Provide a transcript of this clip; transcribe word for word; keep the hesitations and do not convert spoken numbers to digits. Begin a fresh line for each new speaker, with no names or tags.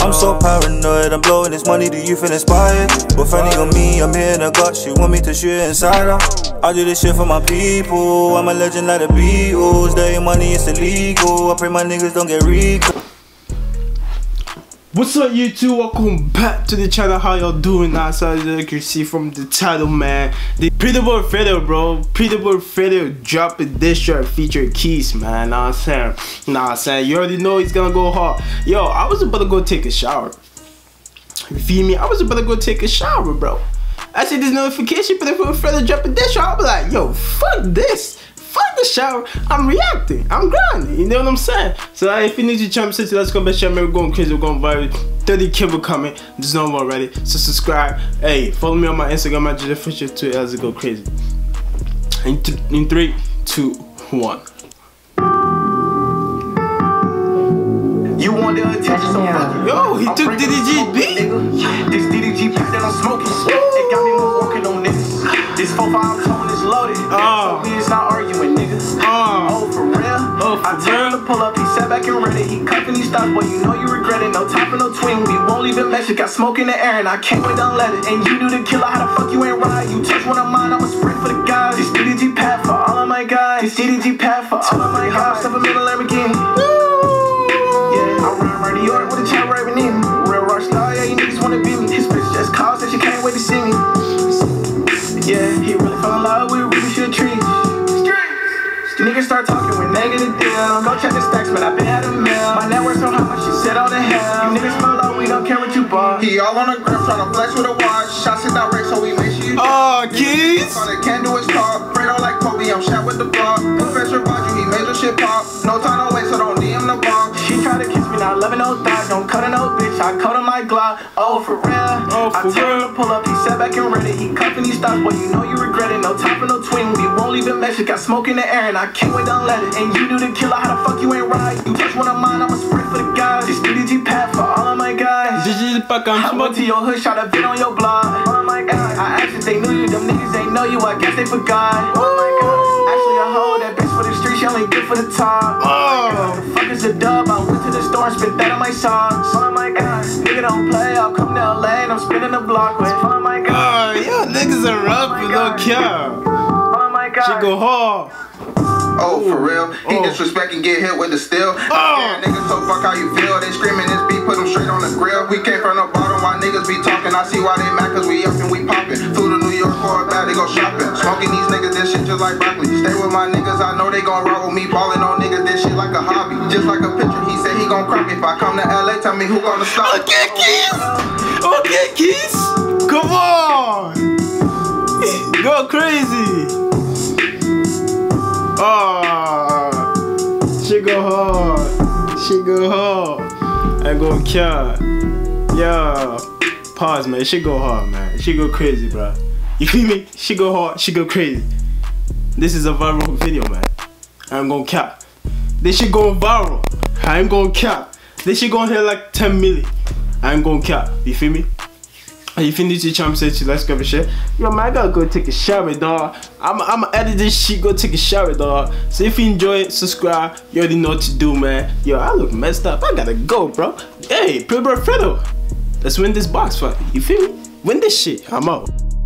I'm so paranoid, I'm blowing this money, do you feel inspired? With Fanny on me, I'm here in the gut, she want me to shoot inside her. I do this shit for my people, I'm a legend like the Beatles. They ain't money, it's illegal, I pray my niggas don't get recalled.
What's up YouTube, welcome back to the channel. How y'all doing now? So as you can see from the title, man, the Pretty Boy Fredo, bro, Pretty Boy Fredo dropping this track featuring Keys, man. Know what I'm saying? Know what I'm saying? You already know he's gonna go hard. Yo, I was about to go take a shower. You feel me? I was about to go take a shower, bro. I see this notification, Pretty Boy Fredo dropping this track. I was like, yo, fuck this. Fuck the shower, I'm reacting, I'm grinding, you know what I'm saying? So uh, if you need to jump city, let's go back to we're going crazy, we're going viral. thirty K will coming, just know I'm already. So subscribe, hey, follow me on my Instagram, my J Fisher too, as it go crazy. In, th in three, two, one.
You want the attention, so fuck.
Yo, he took D D G beat.
This D D G pack that I'm smoking, it got me more walking on this. This four five tone is loaded.
Oh.
So we is not arguing, nigga.
Oh,
oh for real?
Oh, for
I tell him to pull up, he sat back and read it. He cuffing, he stopped, boy, you know you regret it. No time for no twin, we won't leave it messy. Got smoke in the air and I can't wait, don't let it. And you do the killer, how the fuck you ain't right? You touch one of mine, I'ma sprint for the guys. This D D G path for all of my guys. This D D G path for all of my guys. Myself a middle Lamborghini. Yeah, I run around New York with a chat right beneath me. Real rock star, yeah, you niggas wanna be me. His bitch just calls and she can't wait to see me. Yeah, he really fell in love with really should treat. Niggas start talking when they get a deal. Go check the stacks, but I been had a mail. My net worth so high, my shit set on the hell. You niggas smell low, we don't care what you bought. He all on the grip, tryna flex with a watch. Shots it direct, so we make sure you do.
Oh, Keys.
All they can do is talk. Fredo like Kobe, I'm shot with the block. Professor Baju, he made the shit pop. No time, no wait, so don't D M the box. She tried to kiss me, now eleven oh thought. Don't cut her no bitch, I cut on my Glock. Oh, for real?
Oh, for
I tell
real?
him to pull up, he sat back and read it. He cuffing, he stopped, boy, you know you regret it. No time for no twin, we won't leave it messy. Got smoke in the air and I can't wait, don't let it. And you do the killer, how the fuck you ain't right? You touch one of mine, I'ma sprint for the guys. This D D G path for all of my guys.
D D G pack, I'm
I went to your hood, shot a vid on your block. Oh my god, I asked if they knew you, them niggas ain't know you, I guess they forgot. Oh my god, actually I hold that bitch for the streets, she only good for the top.
Oh,
the fuck is a dub? I went to the store and spent that on my socks. Oh my god, nigga don't play, I'll come to L A and I'm spinning the block with. Oh my god,
oh, yo, niggas are rough, you don't care.
Oh my god,
She go hard.
oh, for real? He
oh.
disrespect and get hit with the steel.
Oh.
Yeah, niggas so fuck how you feel. They screaming this beat, put them straight on the grill. We came from the bottom, why niggas be talking. I see why they mad, cause we up and we popping. Flew to New York for a bag, they go shopping. Smoking these niggas, this shit just like broccoli. Stay with my niggas, I know they gon' rock with me. Ballin' on niggas, this shit like a hobby. Just like a picture, he said he gon' crop me. If I come to L A, tell me who gonna stop.
Okay, Keys. Okay, Keys. Come on. Go crazy. Oh, she go hard, she go hard, I go care, yeah, pause man, she go hard man, she go crazy bro, you feel me, she go hard, she go crazy, this is a viral video man, I'm gonna cap, this shit going viral, I ain't gonna cap, this shit gonna hit like ten million, I ain't gonna cap, you feel me? If you need to jump city, let's go for shit. Yo man, I gotta go take a shower, dog. I'm I'ma edit this shit, go take a shower, dog. So if you enjoy it, subscribe. You already know what to do, man. Yo, I look messed up. I gotta go, bro. Hey, Pretty Boy Fredo. Let's win this box fight. You feel me? Win this shit. I'm out.